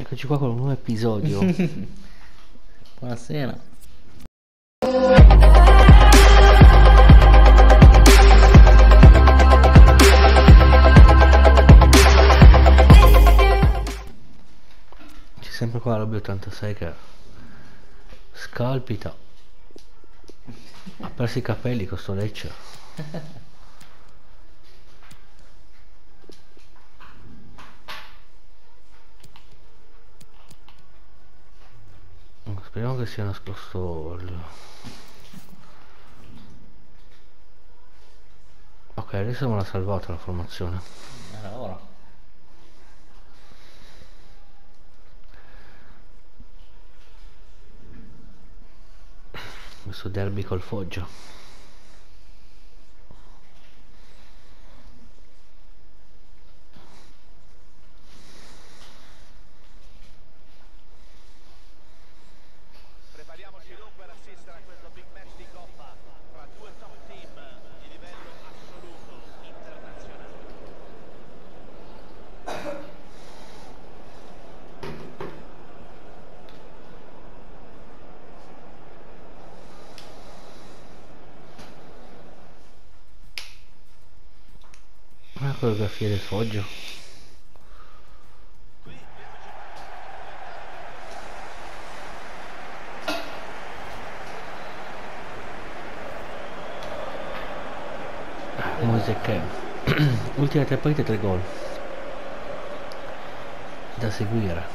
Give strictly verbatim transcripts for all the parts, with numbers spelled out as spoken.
Eccoci qua con un nuovo episodio. Buonasera. C'è sempre qua la Lobby ottantasei che scalpita. Ha perso i capelli con sto Lecce. Speriamo che sia nascosto il... Ok, adesso me l'ha salvata la formazione. Era ora. Questo derby col Foggia. Prepariamoci dunque ad assistere a questo big match di Coppa tra due top team di livello assoluto internazionale. La coreografia del Foggia. Moise Kean. Ultime tre partite, tre gol da seguire.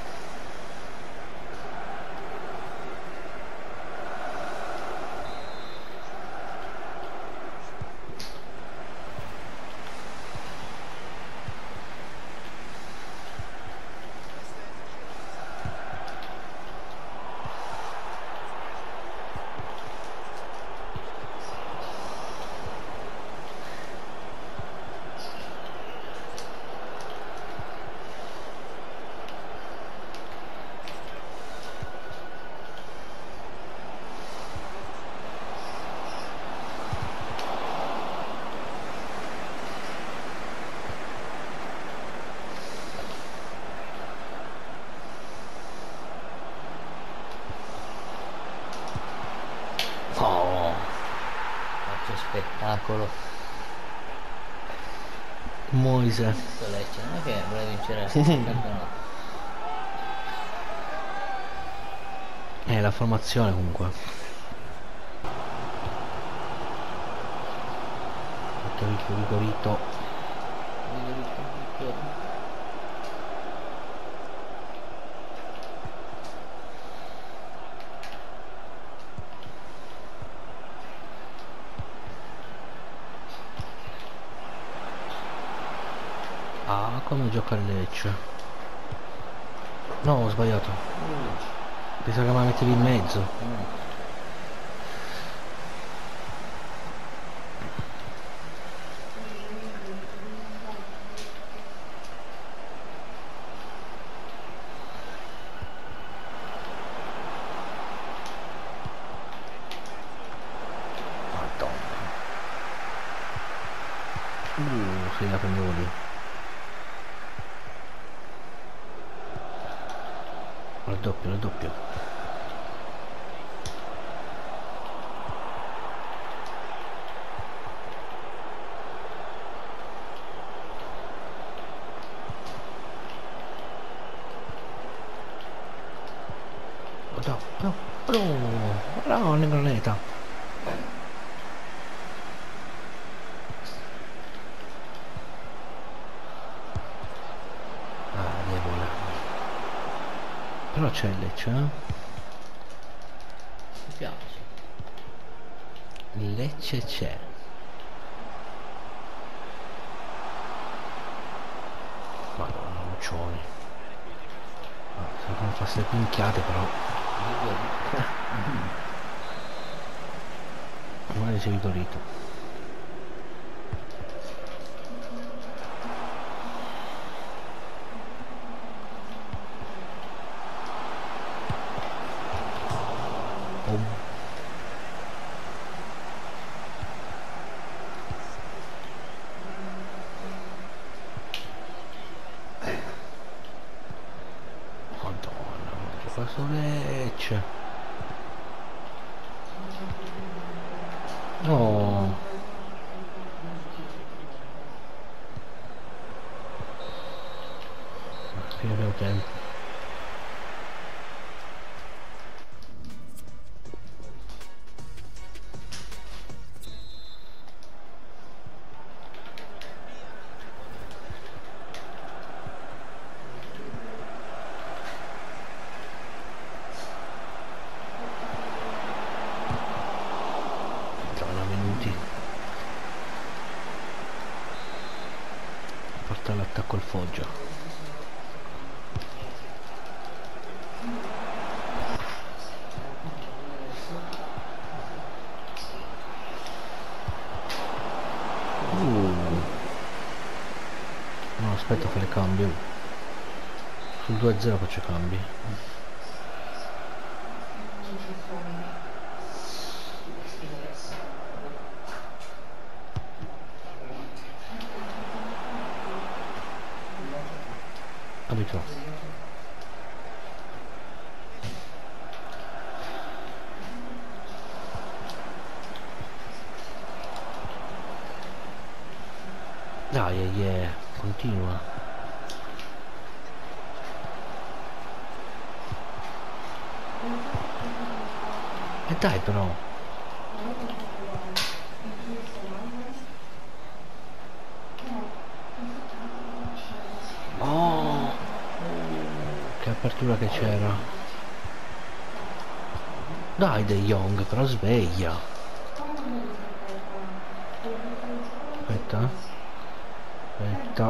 Oh, faccio spettacolo. Moise. Questo Lecce non è che vuole vincere il campionato. È la formazione comunque. Vigorito, vigorito. Ah, come gioca il Lecce. No, ho sbagliato. Pensavo che me la mettevi in mezzo. Madonna. Uh, se la prendevo lì. Il doppio, il doppio. Oh, no, no, no, no, una graneta. Ah, debole. Però c'è il Lecce, eh? Mi piace. Il Lecce c'è. Madonna, Lucioni. Ah, se non fa ste pinchiate però. Ormai sei vigorito. Oh. sto Lecce. No. Fine primo tempo. Porta l'attacco al Foggia. Uh. No, aspetta, fare cambio. Sul due a zero faccio cambi. Abito. Dai, yeah, continua. E dai però. Oh, che apertura che c'era. Dai De Jong, però sveglia. Aspetta. Aspetta.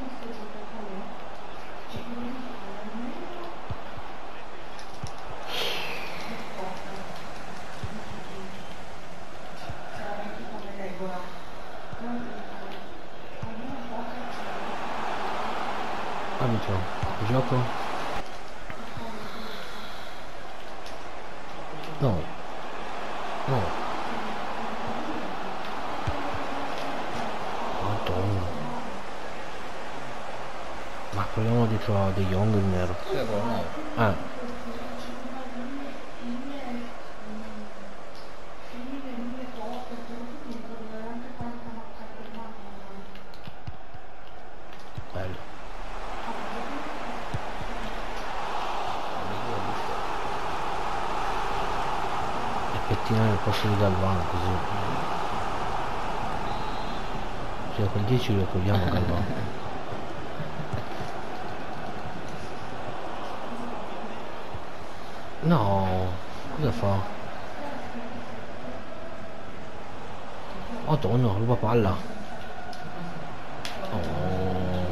Arbitro, gioco. No. No. Madonna. Ma proviamo dietro a De Jong il nero. Eh. Bello. E pettinare il posto di Galvano così. Cioè quel dieci lo togliamo Galvano. No, cosa fa? Madonna, ruba palla. Oh.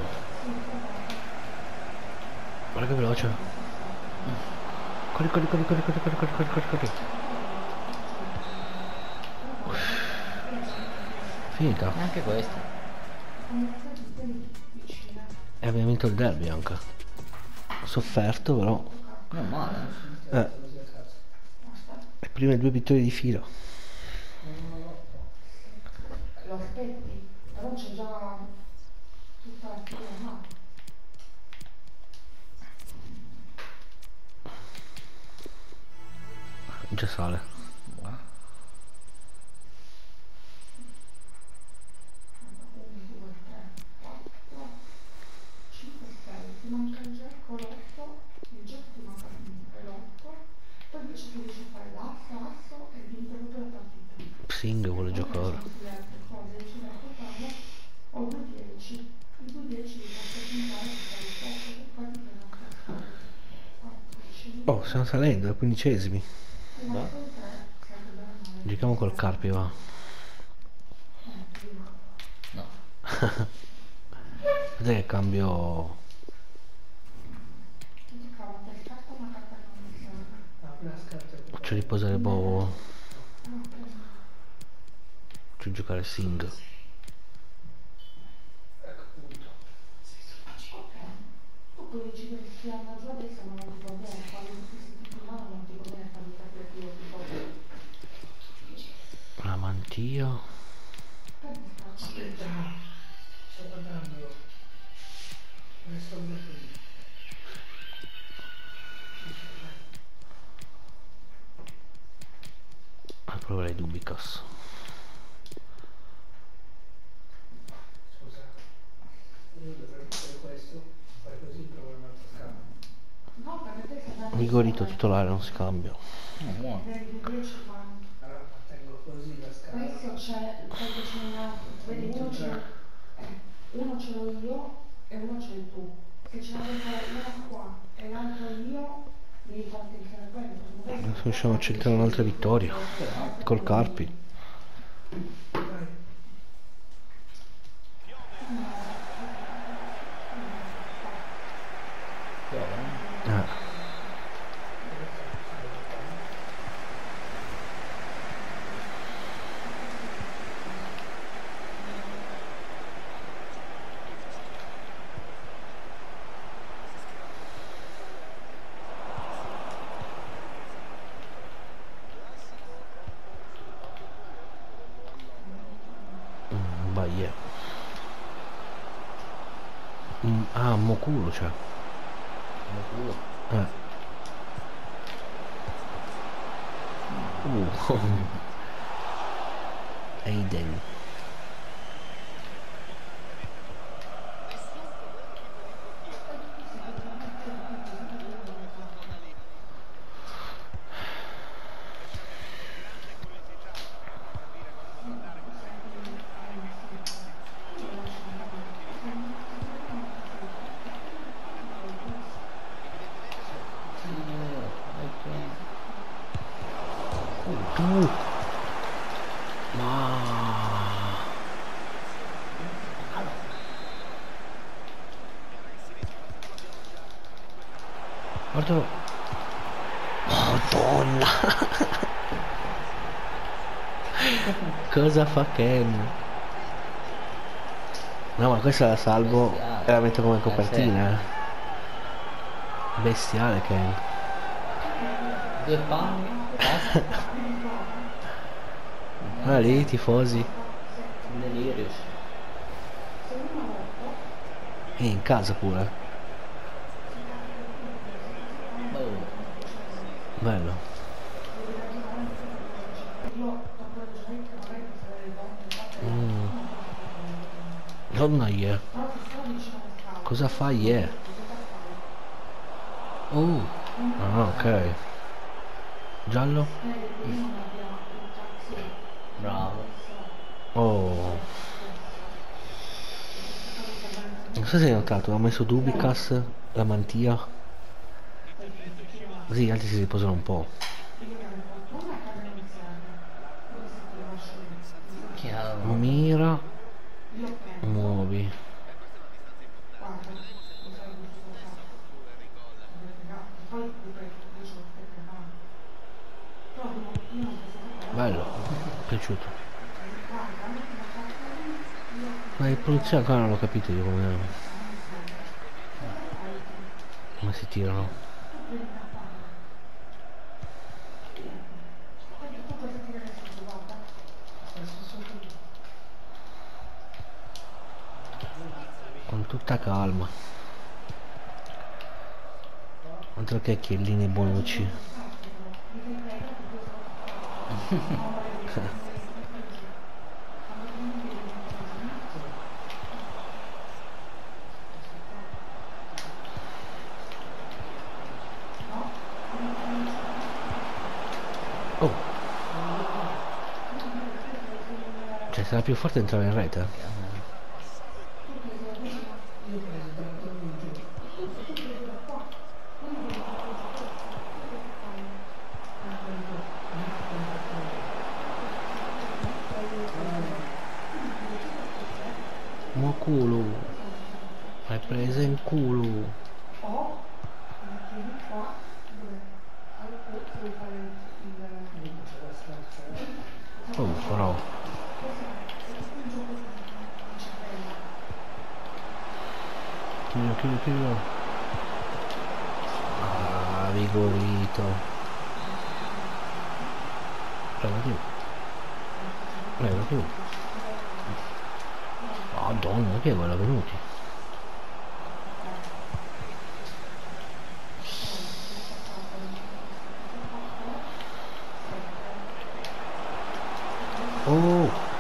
Guarda che veloce. Corri, corri, corri, corri, corri, corri, corri, corri, corri. Finita. E anche questa. E abbiamo vinto il derby anche. Sofferto però. Non male. Eh. Le prime due vittorie di fila. Lo aspetti, però c'è già tutta la fila male. Già sale. cinque, sei, ti manca il gioco l'otto, il gioco ti manca l'otto, poi invece tu riesci a fare l'asso, asso e vinto tutta la partita. Sing vuole giocare. Le altre cose, ci da portare, ho due dieci, i due dieci li posso puntare per fare il posto, e poi mi prendo a Oh, stiamo salendo, ai quindicesimi. Giochiamo col Carpi, va. No. Vedete che cambio. Faccio riposare Bovo. Faccio giocare Sing. Tu puoi decidere di tirarla giù adesso, ma non ti va bene, quando ti senti in mano non ti va bene farmi capire che io ti va bene. La mantia. Aspetta, sto guardando. Ne sto vedendo. Vai Dubicas. Scusa, io dovrei fare questo, fare così, provare un altro scambio. No, perché te stai dando Vigorito il titolare, non scambio. No, buono. devi dieci quanti. Allora tengo così la scala. Questo c'è, perché c'è una, vedi, uno ce l'ho, eh, uno ce l'ho io e uno ce l'hai tu. Se ce l'avete uno qua e l'altro io, devi farti il cervello. Adesso riusciamo a centrare un'altra vittoria. Col Carpi. Vai. Piove, eh? Eh. Mm, Bahia. Mm, ah, Moculo c'è. Come culo. Eh. Uh. Aiden. Uh. Ma guarda. Madonna. Cosa fa Ken? No, ma questa la salvo Bestiale. e la metto come Eh, copertina. eh. Bestiale Ken. Due panni, basta. Ah lì, tifosi. Delirious. E in casa pure. Oh. Bello. Mm. Donna yeah. Cosa fa yeah? Oh. Ah, ok. Giallo? Bravo. Oh. Non so se hai notato, ho messo Dubicas, la mantia. Così gli altri si riposano un po'. Chiaro. Mira. Muovi. Bello. Mi è piaciuto. Ma in produzione ancora non l'ho capito io come. Come si tirano. Con tutta calma. Altro che chiellini buonucci. Oh. Cioè sarà più forte entrare in rete? Mo culo. Hai preso in culo. Oh però. Chiudo, chiudo, chiudo. Ah, vigorito. Prova più. Prova più. Madonna, che guarda venuti.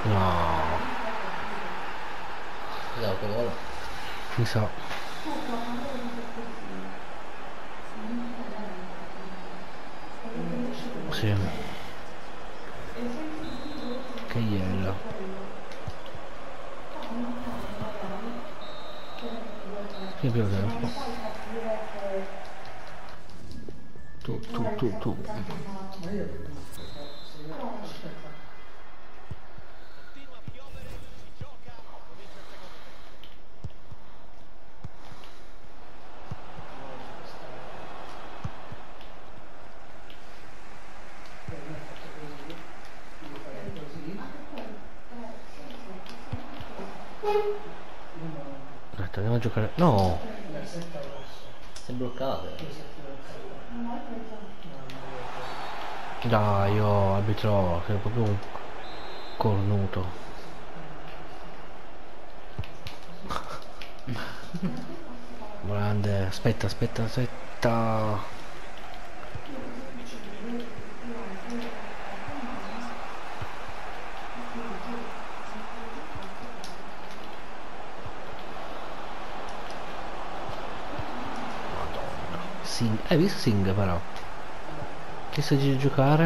No, Cos'è che vuole? mi sa. Sì. Che iella. Che più tempo. Tu, tu, tu, tu. Ma io aspetta. Continua a piovere, si gioca, comincia il secondo tempo. Per me è fatto così, devo fare così. Uno, Aspetta, andiamo a giocare. No! la setta rossa. Si è bloccato. eh. Questa è più alta. No, Dai, io arbitro, sei proprio un cornuto. Grande, aspetta, aspetta, aspetta. Sing, hai visto Sing però? Che se di giocare?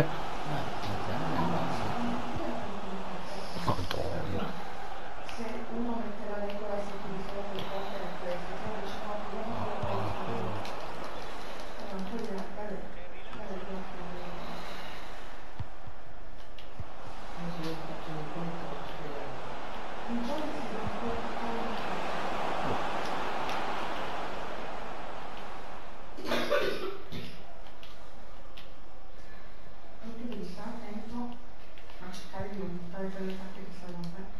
Madonna. Se uno mette la regola e si risolve il poker è questo, poi dice no, io non voglio fare un po' di cade, cade il blocco. adesso io faccio un conto per spiegare. Un po' si deve fare tu devi stare attento a cercare di non buttare per le carte che stanno a te.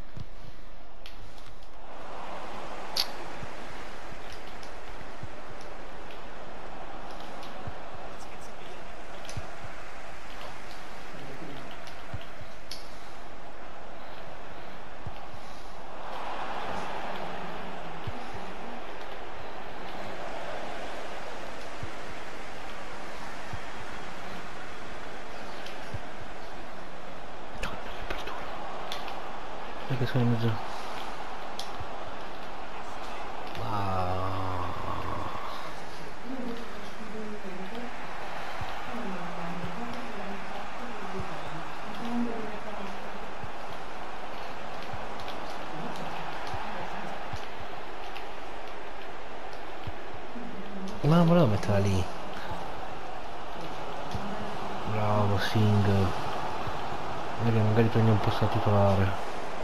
Perché sono in mezzo. Wow. Ma non volevo metterla lì. Bravo Sing. Magari, magari prendi un posto da titolare.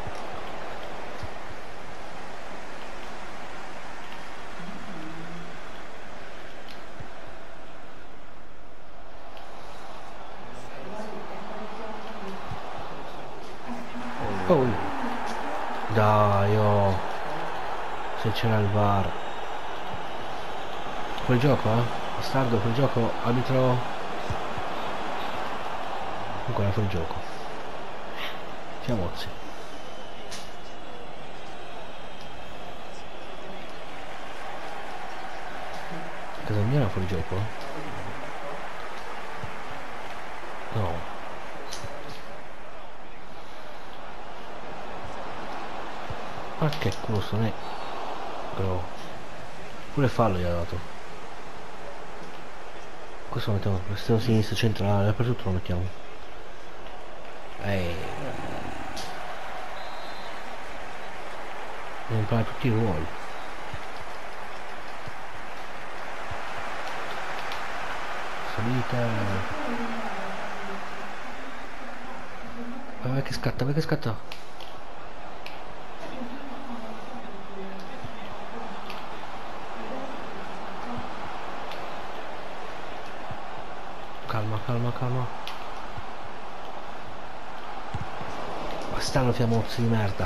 Oh. Dai, oh. Se c'era il V A R. Quel gioco, eh? Bastardo, quel gioco, arbitro. Ancora fuori gioco. Chiamozzi. Casa mia era fuori gioco? No. Ma che culo sono è? Però. Pure fallo gli ha dato. Questo lo mettiamo, esterno sinistro centrale, dappertutto lo mettiamo. Ehi. Devo imparare tutti i ruoli. Salita. Vai che scatta, vai che scatta. Calma, calma, calma. Bastardo fiammozzi di merda.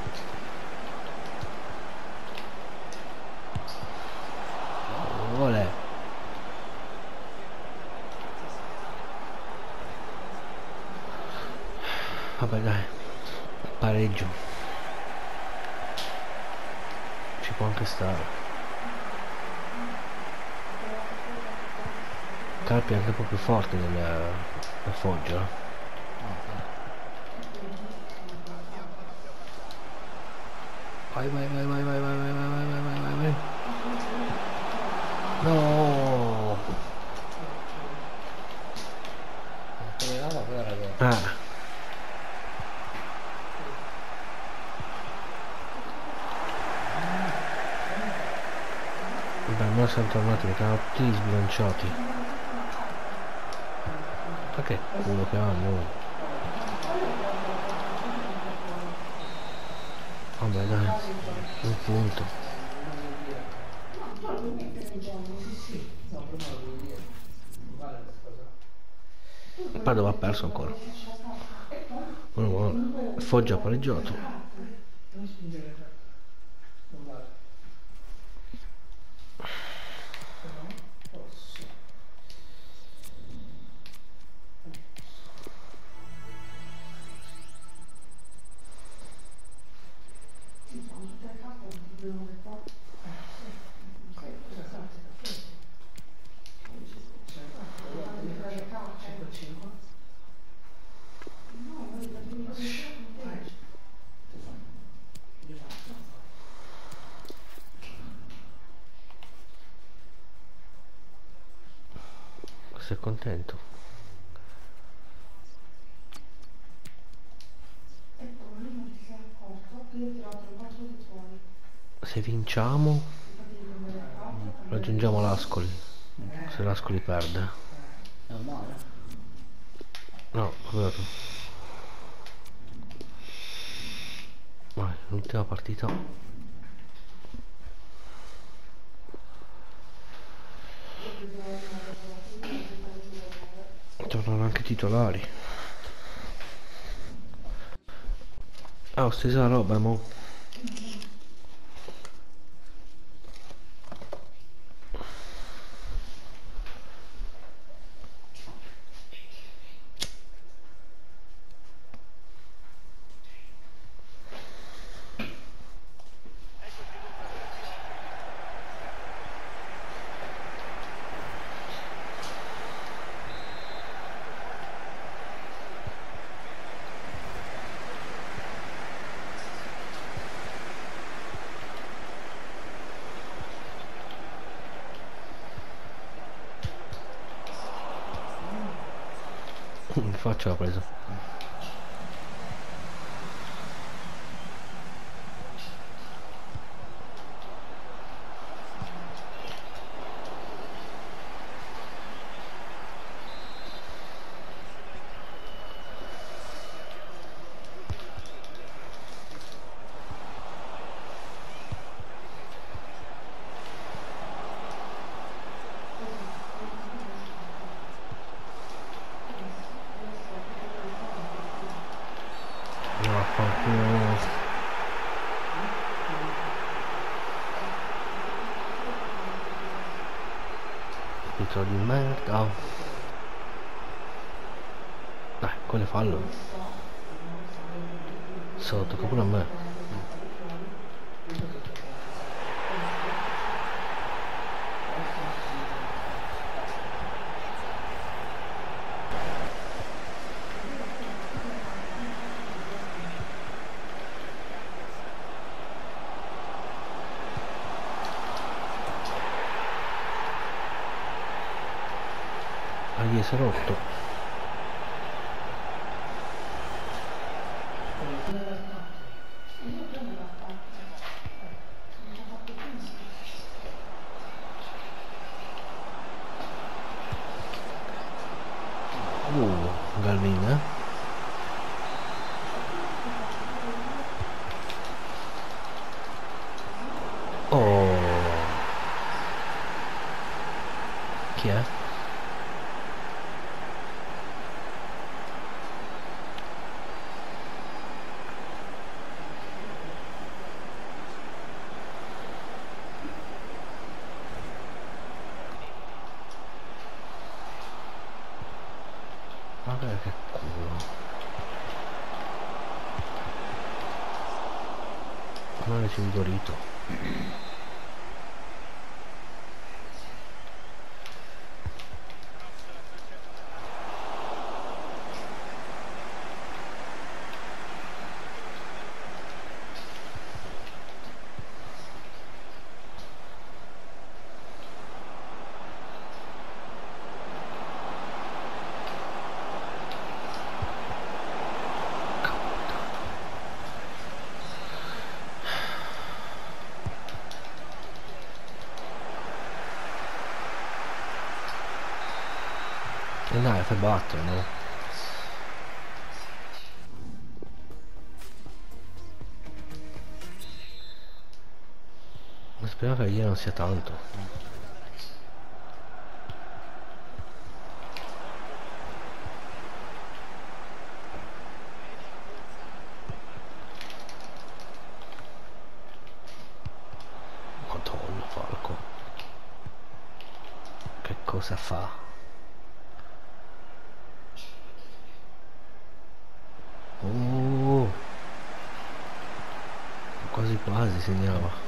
Vuole. Vabbè dai. Pareggio. Ci può anche stare. Carpi è anche un po' più forte del, del Foggia. Vai, vai, vai, vai, vai, vai, vai, vai, vai, vai, vai, vai. No. Volevamo però era gol. Ah. Vabbè, ora siamo tornati perché erano tutti sbilanciati. Ma che culo che hanno? Vabbè dai, un punto. No, però non lo devo dire. Non vale questa cosa. Il Padova ha perso ancora. Buono, buono. Foggia ha pareggiato. Non spingere già. Non vale. Se no, posso. Sei contento? Se vinciamo raggiungiamo l'Ascoli. Se l'Ascoli perde. Non male. No, guarda. Vai, l'ultima partita. Tornano anche titolari. Ah, stessa roba, mo. In faccia l'ha preso. Pizzo di merda. Dai, quello è fallo. So, tocca pure a me. Ah, gli si è rotto. Uh, Galvin, eh? Oh. Chi è? Guarda che culo. Non è singolito. Dai, fai battere, no? Speriamo che ieri non sia tanto. Madonna, Falco. Che cosa fa? Oh, quasi quasi segnava.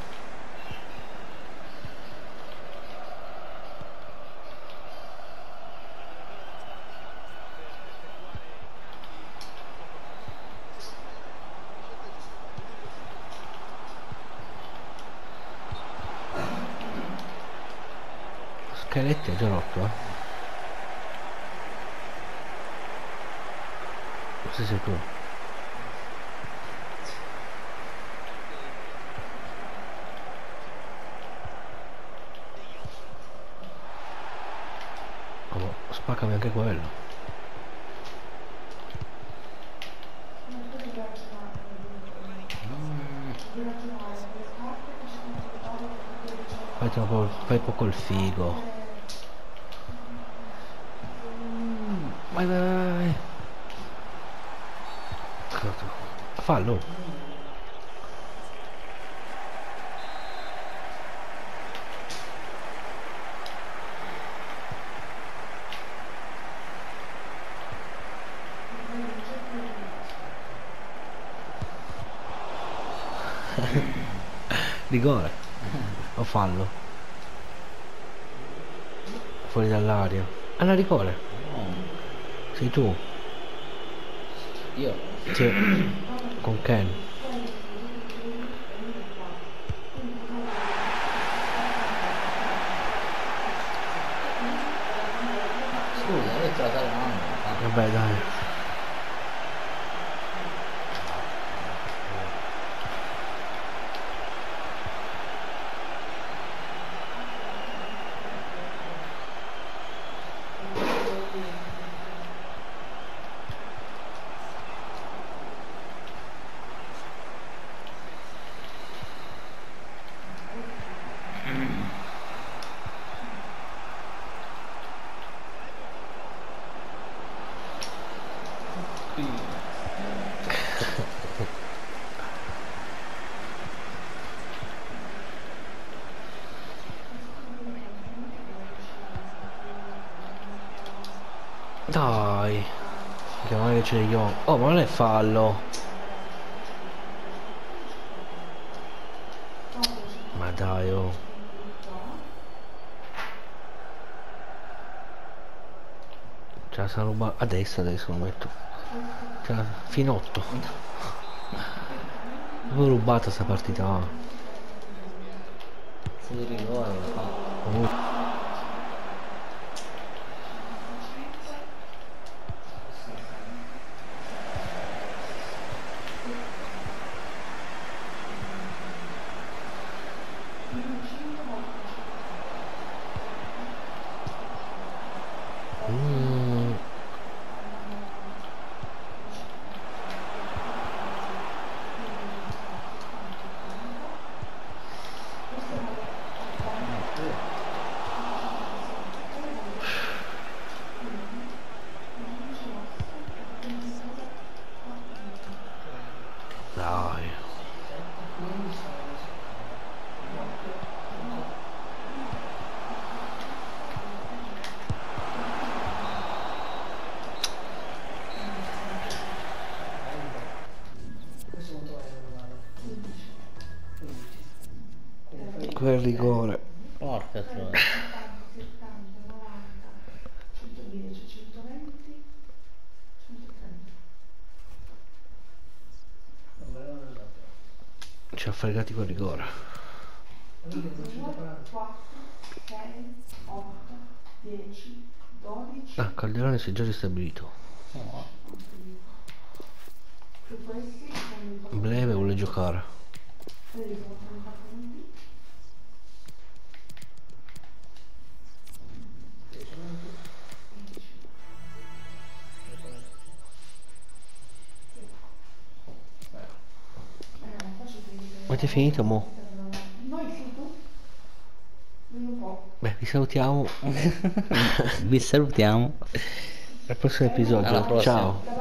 Scaletti ha già rotto, eh? Forse sei tu. Oh, spaccami anche quello. Fai, troppo, fai poco il figo. Vai, vai, vai. Fallo. Rigore. O fallo. Fuori dall'aria. Ah, no, rigore. Sei tu. Io? Sì. Con Ken. Scusa, io te la davo una mano. Vabbè, dai. Dai, che magari c'è io. Oh, ma non è fallo. Ma dai, oh. Ce la sa ruba a destra adesso lo metto. Ce la... Finotto. Avevo rubata sta partita. Se di rigore lo fa. Oh. Mm. Dai. Questo quanto è normale? quindici. Quel rigore. Porca troia. settanta, novanta, centodieci, centoventi, centotrenta. Non ve l'hanno dato. Ci ha fregati quel rigore. quattro, sei, otto, dieci, dodici. Ah, Calderone si è già ristabilito. No. Più questi sono i Bleve vuole giocare. quelli sono trenta punti. Avete finito mo? Noi sì, tu? Io un po'. Beh, vi salutiamo Vi salutiamo. al prossimo episodio. Alla prossima. Ciao.